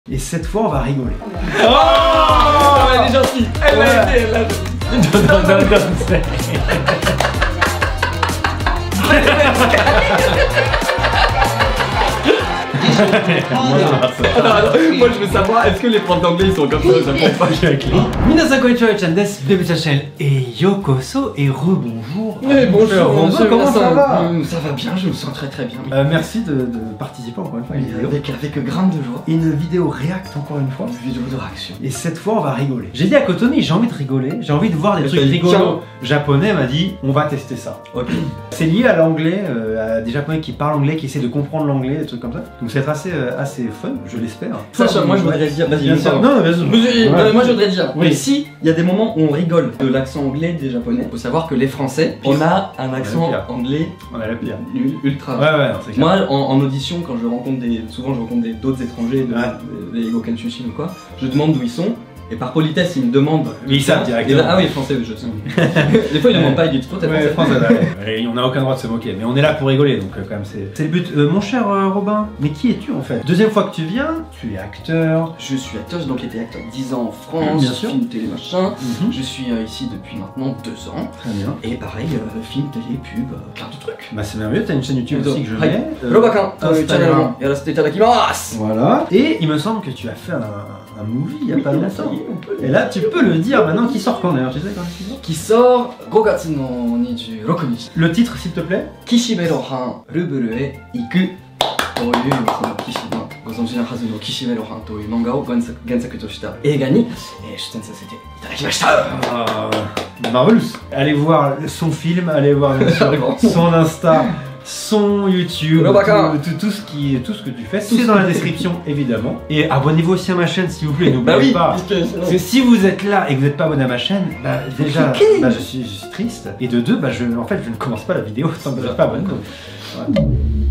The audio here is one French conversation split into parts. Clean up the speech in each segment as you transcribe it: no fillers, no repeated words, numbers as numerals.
Et cette fois, on va rigoler. Oh, elle est gentille. Elle l'a été, elle l'a moi je veux savoir, est-ce que les profs d'anglais ils sont comme ça au Japon ou pas? Minasan konnichiwa, Chandes, Baby Channel et Yokoso et rebonjour. Bonjour, comment ça va? Ça va bien, je me sens très très bien. Merci de participer encore une fois à une vidéo. Avec grande de joie. Une vidéo react encore une fois. Une vidéo de réaction. Et cette fois on va rigoler. J'ai dit à Kotomi, j'ai envie de rigoler, j'ai envie de voir des trucs rigolos japonais, elle m'a dit on va tester ça. Ok. C'est lié à l'anglais, à des japonais qui parlent anglais, qui essaient de comprendre l'anglais, des trucs comme ça. Donc c'est assez fun, je l'espère. Sacha, moi je voudrais dire, vas-y, non, vas-y. Moi je voudrais dire, oui. mais si il y a des moments où on rigole de l'accent anglais des japonais, faut savoir que les français, on a un accent anglais on a la pire. ultra. Ouais, c'est clair. Moi en audition, quand je rencontre souvent je rencontre d'autres étrangers, des Goken Shushin ou quoi, je demande d'où ils sont. Et par politesse, ils me demandent. Mais ils savent directement. Ah oui, français, je sais. Des fois, ils ne demandent pas, ils disent trop, t'es français. Et on n'a aucun droit de se moquer, mais on est là pour rigoler, donc quand même, c'est le but. Mon cher Robin, mais qui es-tu en fait? Deuxième fois que tu viens, tu es acteur. Je suis acteur, j'ai donc été acteur 10 ans en France, bien sûr. film, télé, machin. Je suis ici depuis maintenant 2 ans. Très bien. Et pareil, film, télé, pub, plein de trucs. Bah c'est merveilleux, t'as une chaîne YouTube aussi que je mets. Robakan, Instagram. Yarasete itadakimasu. Voilà. Et il me semble que tu as fait un movie il y a pas longtemps. Et là, tu peux le dire maintenant, qui sort quand d'ailleurs, tu sais quand il sort? Qui sort 5月の26日。 Le titre s'il te plaît? Kishiberohan Ruburu e Iku というそのご存知のはずの岸辺露伴という漫画を原作とした映画に出演させていただきました。 Marvelous. Allez voir son film, allez voir son Insta, son YouTube, tout ce que tu fais, c'est dans la description évidemment. Et abonnez-vous aussi à ma chaîne s'il vous plaît, n'oubliez pas. Parce que si vous êtes là et que vous n'êtes pas abonné à ma chaîne, déjà je suis triste. Et de deux, en fait je ne commence pas la vidéo tant que vous n'êtes pas abonné. Ouais.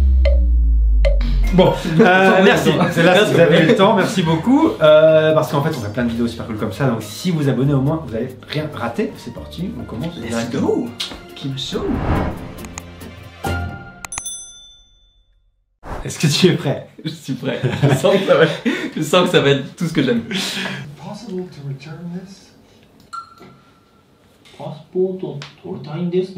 Bon, merci, c'est là si vous avez eu le temps, merci beaucoup. Parce qu'en fait on a plein de vidéos super cool comme ça, donc si vous abonnez au moins, vous n'allez rien rater. C'est parti, on commence. Let's go. Kimso. Est-ce que tu es prêt? Je suis prêt. Je sens que ça va être tout ce que j'aime. Possible to return this? Passport 取りたいんです。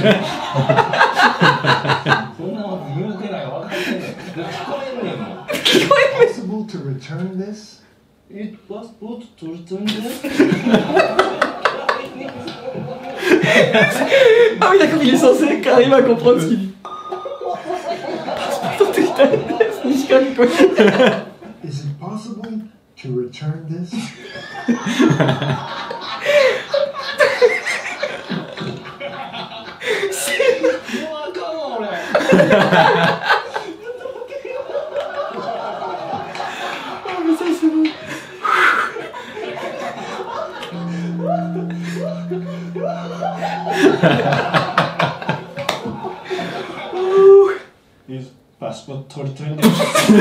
そんなの言うてない分かってんねん。聞こえるねんもん。Possible to return this? Passport 取りたいんです。 Ah oui d'accord, il est censé arriver à comprendre ce qu'il dit. Is it possible to return this? Oh mais ça c'est bon. Is passport 取りたいんです。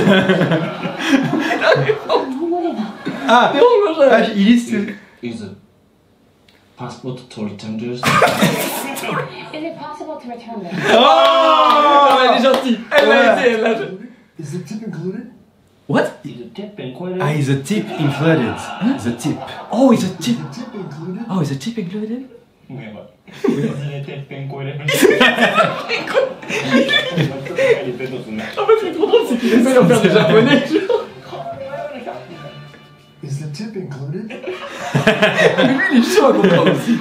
Ah, il liste. Is it passport 取りたいんです。 Is it possible to return this? Oh, elle est gentille. Elle l'a été, elle l'a. Is the tip included? What? Is the tip included? Ah, is a tip included. The tip. Oh, is a tip. Is the tip included? Oh, is a tip included? やばい。Is the tip included? En fait, c'est trop drôle, c'est qu'il essaie d'en faire des japonais. Is the tip included? Mais lui, il est chaud à comprendre aussi.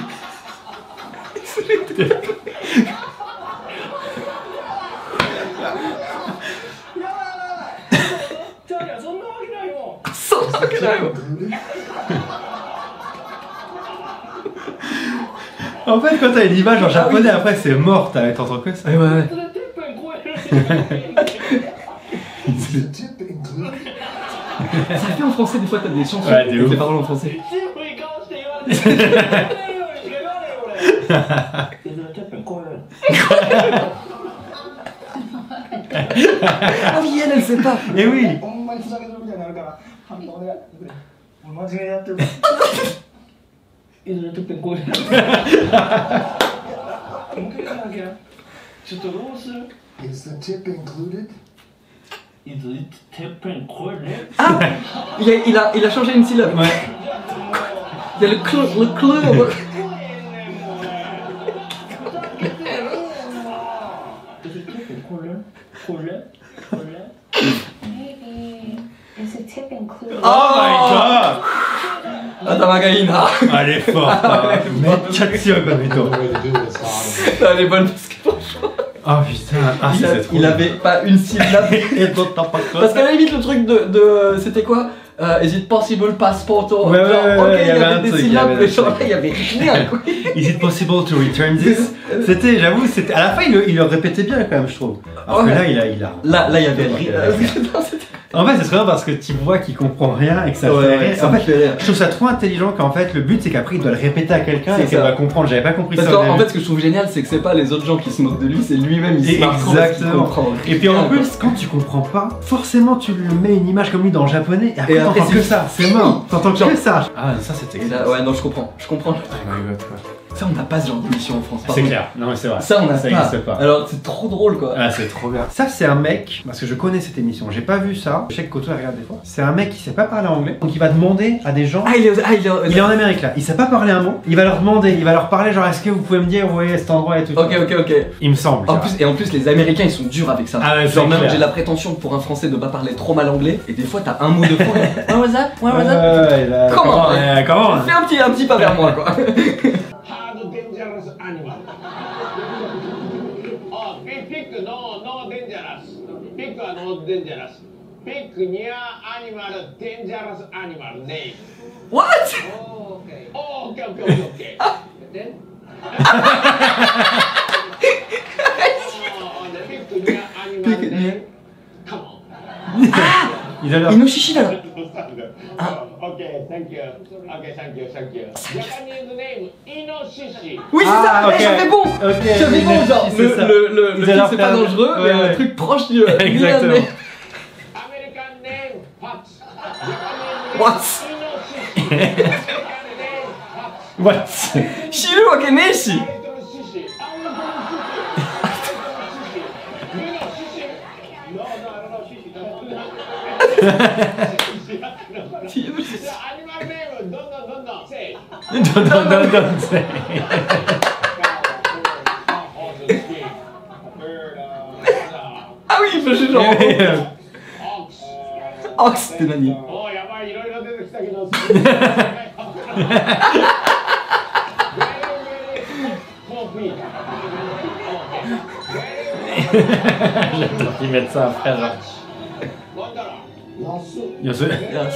En fait, quand t'as une image en japonais, après c'est mort, t'entends que ça. Ouais. Is the tip included? Ça fait en français, des fois, t'as des chansons Ouais, avec des paroles en français. Ah oui, elle sait pas. Eh oui. Is the tip included? ちょっとどうする? Is the tip included? Is it Teppen Kolle? Ah, il a changé une syllabe. Ouais. Il y a le clou. Maybe. Is it tip included? Oh my god! 頭がいいな。 Elle est forte, hein. めっちゃ強いこの人。 Elle est bonne parce que franchement, Oh putain, ah c'est trop il avait pas une syllabe. Et d'autres t'as pas Parce qu'à la limite, le truc de c'était quoi? Is it possible passport? Ouais, ouais, ouais, ok, ouais, il y avait des truc, syllabes, il y avait mais un genre là, truc. il y avait rien quoi. Is it possible to return this? C'était, j'avoue, c'était. À la fin, il le répétait bien quand même, je trouve. Alors que Ouais. là, il a. Là, il y avait rien. Non, c'était- En fait, c'est très bien parce que tu vois qu'il comprend rien et que ça Ouais, fait ouais, rire. ça En me fait, fait rire. je trouve ça trop intelligent qu'en fait, le but c'est qu'après il doit le répéter à quelqu'un C'est et qu'il ça. va comprendre. J'avais pas compris Parce ça. Au qu'en début. fait, ce que je trouve génial, c'est que c'est pas les autres gens qui se moquent de lui, c'est lui-même, il se marre trop parce qu'il Exactement. comprend. Et puis en rien, plus, quand tu comprends pas, forcément tu lui mets une image comme lui dans le japonais et après Et après, t'entends c'est que ça. C'est mort. T'entends Genre- que ça. Ah, ça c'était. Et là, ouais, non, je comprends. Je comprends. Ça, on n'a pas ce genre d'émission en France. C'est pardon. clair. Non mais c'est vrai. Ça, on n'a Ça pas. existe pas. Alors, c'est trop drôle quoi. Ah, c'est trop bien. Ça, c'est un mec, parce que je connais cette émission, j'ai pas vu ça. Je sais que Koto elle regarde des fois. C'est un mec qui sait pas parler anglais, donc il va demander à des gens. Il est Il est en Amérique là, il sait pas parler un mot. Il va leur demander, il va leur parler, genre est-ce que vous pouvez me dire où est cet endroit et tout. Ok, ok, ok. Il me semble. En plus, les Américains ils sont durs avec ça. Ah ouais, genre c'est même clair. j'ai la prétention pour un Français de pas parler trop mal anglais et des fois t'as un mot de fond. Where was that? Where was that? Comment Comment Fais un petit pas vers moi quoi. Hard dangerous animal. Oh, pig no dangerous. Pig are not dangerous. Pig near animal dangerous animal name. What? Oh, okay. Oh, okay. Then? Oh, the pig near animal Pig name. Come on. Ils ont leur. Inoshishi là. Okay, thank you. Okay, thank you. Japanese name Inoshishi. Oui c'est ça. ok. J'avais bon. Ok, J'avais bon genre c'est ça. le Ils film allaient c'est pas faire- dangereux mais ouais, un ouais. truc proche du. Exactement. American name Fox. Japanese name What? Inoshishi. American name Fox. What? Shiru wakeneshi. Little shishi. No, I don't know shishi. The animal name, don't say. Don't say. Bird, Ah oui il fait juste genre. ox. Oxって何？ Oh, やばい、いろいろ出てきたけど。 Ils mettent ça après. Il y a ce.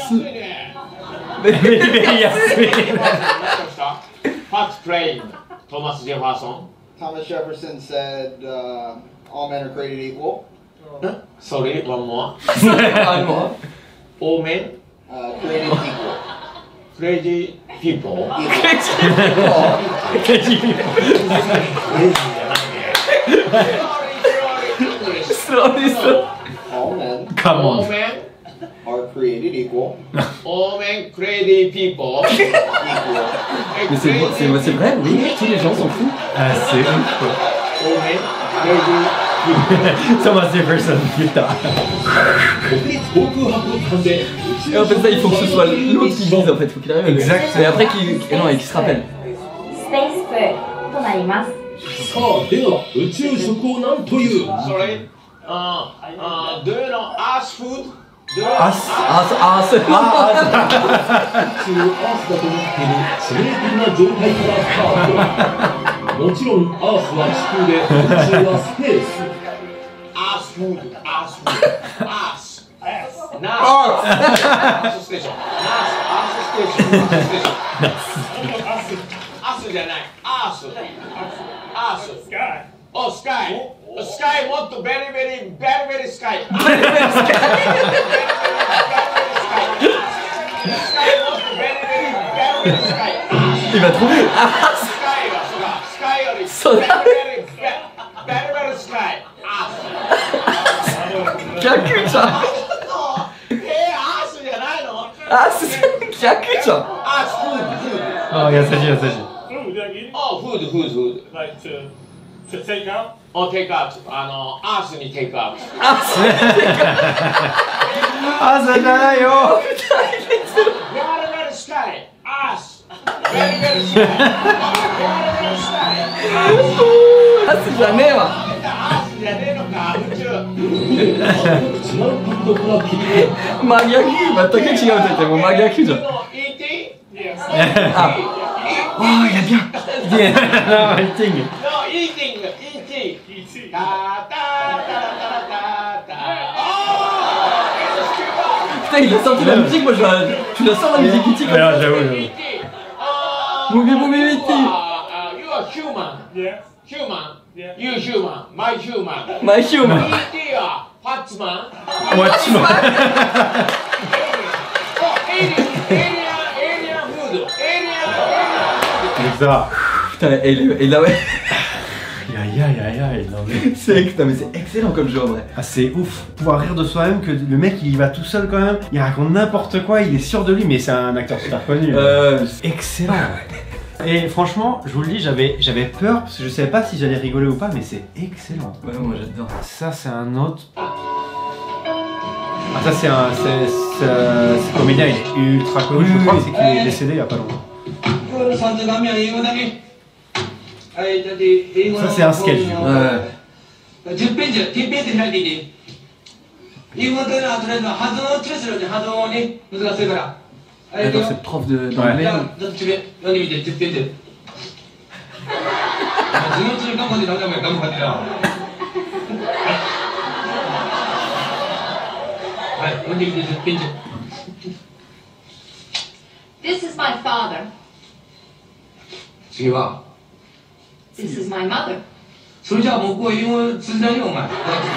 Fox trained Thomas Jefferson. Thomas Jefferson said all men are created equal. Sorry, one more. Allemand. All men, Created equal. crazy people. Slowly. All men Come All on. men, are created equal. all men, crazy people. Equal. Mais c'est vrai, oui, tous les gens s'en foutent. Ah, c'est ouf quoi. All men, crazy. Thomas Jefferson, putain. Et en fait, ça, il faut que ce soit l'autre qui dise en fait, il faut qu'il arrive. Exact. Et après, qu'il se rappelle. Space food となります。 さあ、では宇宙食を何という Sorry. Do you know ass food? Do you know As. C'est 宇宙アースだと思っている致命的な状態からスタート。もちろんアースは地球で宇宙はスペース。アースフード、アースフード、アース。ナースステーション。アースステーション。アースじゃない。アース。アース。スカイ。お、スカイ。スカイもっとベリベリベリスカイ。スカイもっとベリベリベリスカイ。 Il va trouver. スカイはスカイよりそうだベリベリスカイ。 逆じゃん。 アースじゃないの？ 逆じゃん。 アースフード。 あ、優しい優しい。 あ、フード。 Like to take out? をテイクアウト、アースにテイクアウト。 あ、それじゃないよ。 ガルガルスタイル、アース。ガルガルスタイル、ガルガルスタイル、 アスじゃねえわ。 アースじゃねえのか、宇宙。 真逆、全く違うと言っても真逆じゃん。 Oh, il a bien. Non, eating. No, eating, eating. Ta ta ta ta ta ta. Putain, il a sorti la musique, moi je la sors la musique E.T. comme ça. J'avoue. Movie, movie, E.T. You are human. Yeah. Human. Yeah. You human. My human. My human. E.T. はPatsman. Watchman. Oh, alien food. C'est ça. Putain, et là ouais. Aïe aïe aïe aïe. Non, mais... C'est excellent comme jeu en vrai. Ah, c'est ouf. Pouvoir rire de soi-même, que le mec il y va tout seul quand même. Il raconte n'importe quoi, il est sûr de lui, mais c'est un acteur super connu. Excellent. Et franchement, je vous le dis, j'avais peur parce que je savais pas si j'allais rigoler ou pas, mais c'est excellent. Ouais, moi j'adore. Ça, c'est un autre. Ah, ça, ce comédien, il est ultra connu. Je crois que c'est qu'il est décédé il y a pas longtemps. Ça, c'est un sketch. Ouais. 10ページ開いていい？英語というのはとりあえず発音を注意するのに発音をね難しいから。 Attends, cette prof d'anglais. どっちで読んでみて10ページ。授業中に頑張ってダメだもん頑張ってな。はい読んでみて10ページ。 This is my father. 次は。 This is my mother. それじゃあ僕は英語通じないよお前。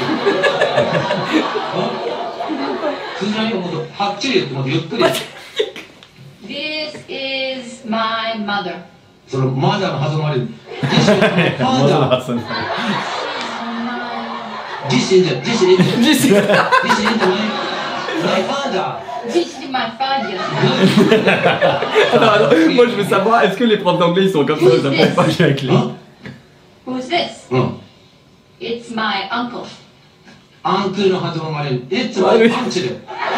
通じないよもっとはっきり言ってもっとゆっくり。 This is my mother. そのマザーの発音ある。This is my father. This is my father. Alors, moi je veux savoir, est-ce que les profs d'anglais ils sont comme ça? Ils apprennent pas avec les. Who's this? It's my uncle. アンクルの発音ある。It's my uncle.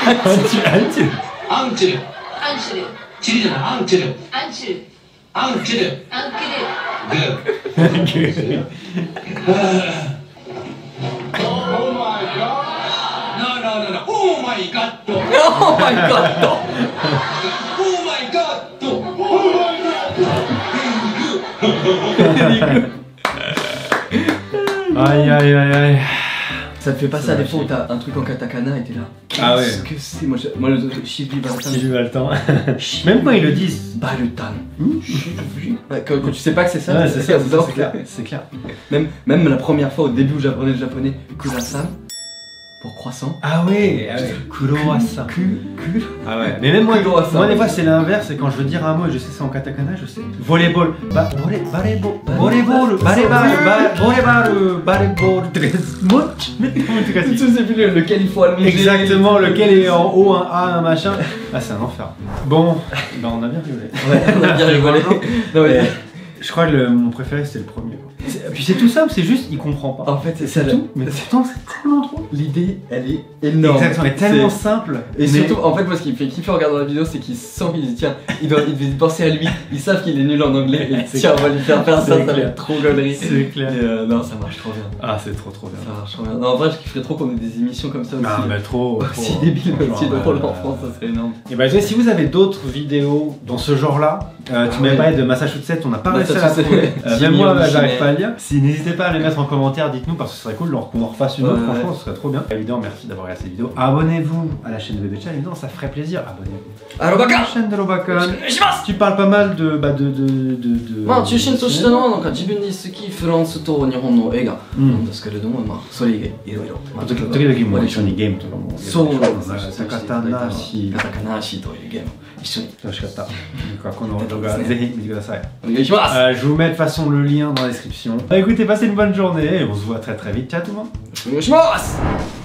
Uncle. Uncle. チリじゃない。Uncle. Uncle. Uncle. Uncle. Good. Oh my god. No. Oh my god. Oh my god! Oh my god. Oh my god. Aïe aïe aïe aïe. Ça te fait passer à des fois où t'as un truc en katakana et t'es là. Ah ouais. Qu'est-ce que c'est? Moi le Shibi Baltan. Si j'ai eu le temps. Même quand ils le disent. Baltan. Quand tu sais pas que c'est ça, Ouais, c'est ça, c'est clair. C'est clair. Même la première fois au début où j'apprenais le japonais, Kurasan. Pour croissant. Ah ouais, Kuroasa. Ah ouais. Mais même moi, des fois c'est l'inverse, c'est quand je veux dire un mot et je sais c'est en katakana, je sais. Volleyball. Volleyball. Tu sais plus lequel il faut allonger. Exactement, lequel est en haut, un A, un machin. Ah, c'est un enfer. Bon, bah on a bien rigolé. Ouais, on a bien rigolé. Non, mais... Je crois que mon préféré c'était le premier. Puis c'est tout simple, c'est juste il comprend pas. En fait c'est tout, mais pourtant c'est tellement trop. L'idée elle est énorme. Exactement, elle est tellement simple. Et surtout en fait moi ce qui me fait kiffer en regardant la vidéo c'est qu'il sent qu'il dit tiens il devait penser à lui. Ils savent qu'il est nul en anglais et tiens on va lui faire ça, ça va être trop gaulerie. C'est clair. Et non ça marche trop bien. Ah c'est trop bien. Ça marche trop bien. Non en vrai je kifferais trop qu'on ait des émissions comme ça aussi. Ah mais trop. Aussi débile aussi drôle en France ça serait énorme. Et bah si vous avez d'autres vidéos dans ce genre là, tu m'avais parlé de Massachusetts, on n'a pas réussi à la trouver. Même moi j'arrive pas à le lire. Si n'hésitez pas à les mettre en commentaire, dites-nous parce que ce serait cool qu'on en refasse une autre, franchement ce serait trop bien. Évidemment merci d'avoir regardé cette vidéo. Abonnez-vous à la chaîne de Bébé Chan, évidemment ça ferait plaisir. Abonnez-vous. À la chaîne de Robakan. Tu parles pas mal de まあ中心としてのなんか自分に好きフランスと日本の映画なんですけれども、まあそれ以外いろいろ。 時々も一緒にゲームとかも。 そうなんです。 カタカナシというゲーム一緒に。 楽しかった。この動画ぜひ見てください。 お願いします。 Je vous mets de toute façon le lien dans la description. Écoutez, passez une bonne journée et on se voit très vite. Ciao tout le monde. お願いします。